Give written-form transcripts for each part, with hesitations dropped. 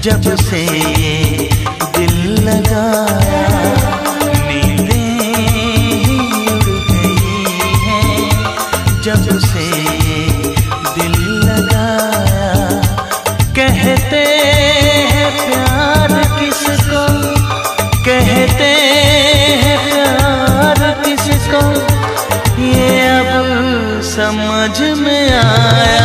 जब से दिल लगाया नींदें ही उड़ गई हैं। जब से दिल लगाया कहते हैं प्यार किसको, कहते हैं प्यार किसको, ये अब समझ में आया।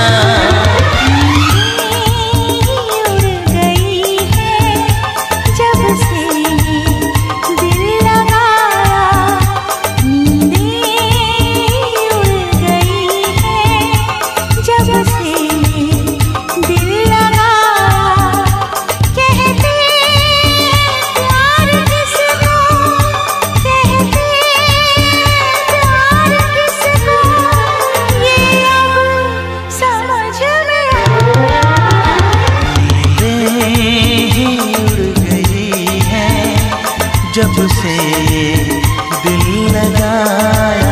जब से दिल लगाया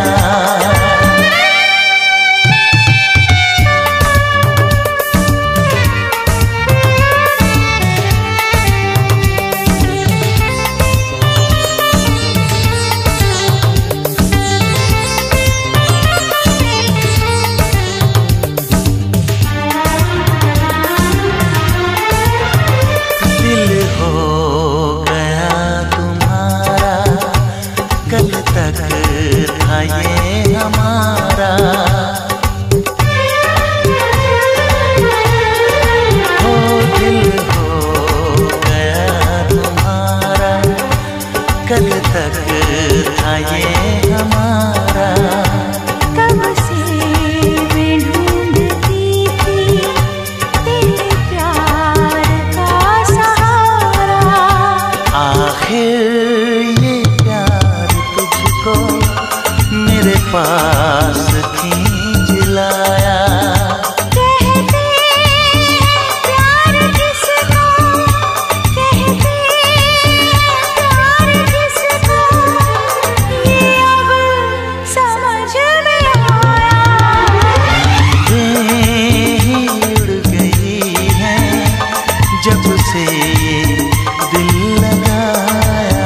दिल हो गया तुम्हारा, कल तक था ये हमारा। हो दिल हो गया तुम्हारा, कल तक था ये हमारा। कब से मैं ढूंढती थी तेरे प्यार का सहारा। आखिर ये प्यार तुझको मेरे पास खींच लाया। कहते प्यार किसको, कहते प्यार किसको, ये अब समझ में आया। नींदें ही उड़ गई हैं जब से दिल लगाया।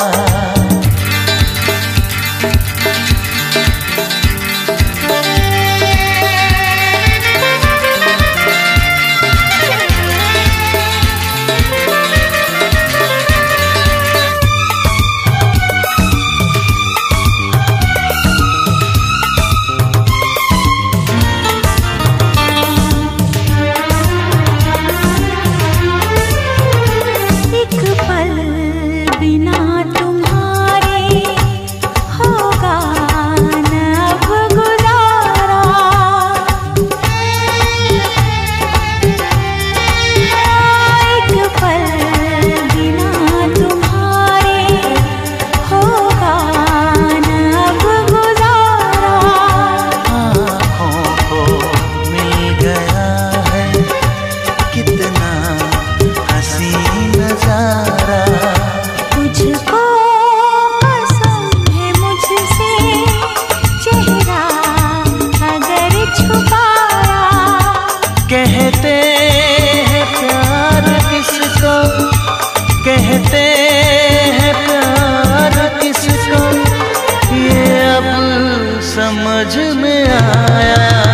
एक पल बिना तुम्हारे होगा न अब गुजारा। एक पल बिना तुम्हारे होगा न अब गुजारा। आँखों को मिल गया है कितना हसी नजारा। तुझको पसंद है मुझसे चेहरा अगर छुपाया। कहते हैं प्यार किसको, कहते हैं प्यार किसको, ये अब समझ में आया।